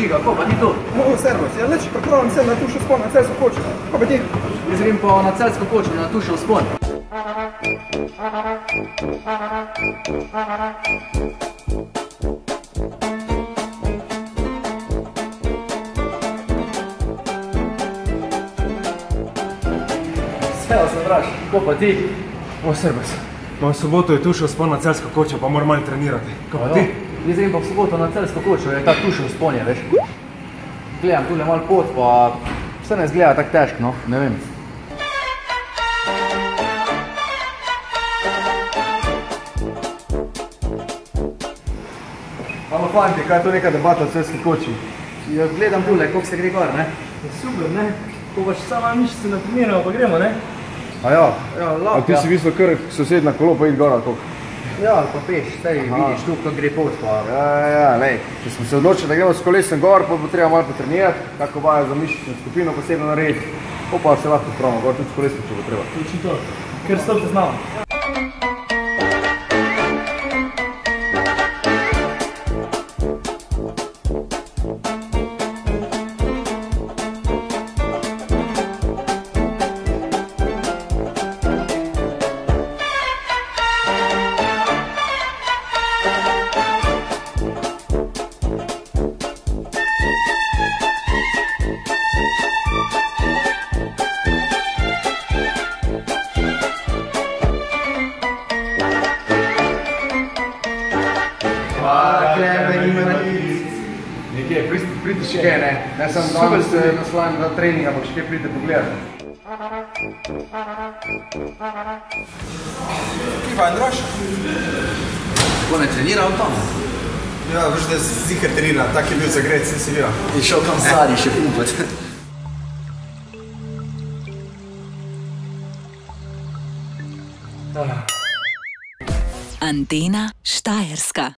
Žiga, ko pa ti to? Servus, ja nič, pripravljam se na tušo spon, na celsko kočo. Ko pa ti? Jaz grem pa na celsko kočo, na tušo spon. Svejo se vraš, ko pa ti? Servus, v soboto je tušo spon na celsko kočo, pa moram malo trenirati. Ko pa ti? Jaz grem pa v soboto na celsko kočo, je ta tušo spon je, veš. Gledam tule malo pot, pa vse ne zgleda tako težko, no, ne vem. Halo fanti, kaj je to neka debata v celski koči? Ja, gledam tule, koliko se gre gor, ne? Super, ne? Ko pa še sama mišice naprimeramo, pa gremo, ne? A ja, lahko, a ti si mislil kar sosedna kolo pa iti gor, ali koliko? Ja, pa peš, sej vidiš tu, kako gre pot, pa... Ja, lej, če smo se odločili, da gremo s kolesem gor, pa bo treba malo potrenirati, kako vajo za mišično skupino posebno narediti, pa se lahko spravimo gor tudi s kolesom, če bo treba. Točno to, ker stopite z nama. Nekje, pridite še kaj, ne sem danes naslojen na trening, ampak še kaj pridite pogledati. Kaj pa, Androš? Tako ne trenira on tam? Ja, veš, da je zihar trenira, tak je bil zagret, sem si videl. Je šel kam zadnji še pumpat. Antena Štajerska.